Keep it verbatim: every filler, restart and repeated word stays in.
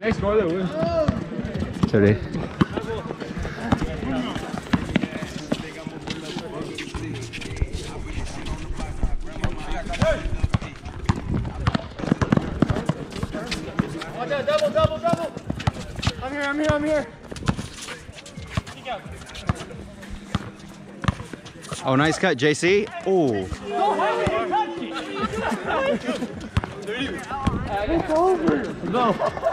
Next goal, güey. Sorry. Double, double, double. I'm here, I'm here, I'm here. Oh, nice cut, J C. Oh. It's over. No.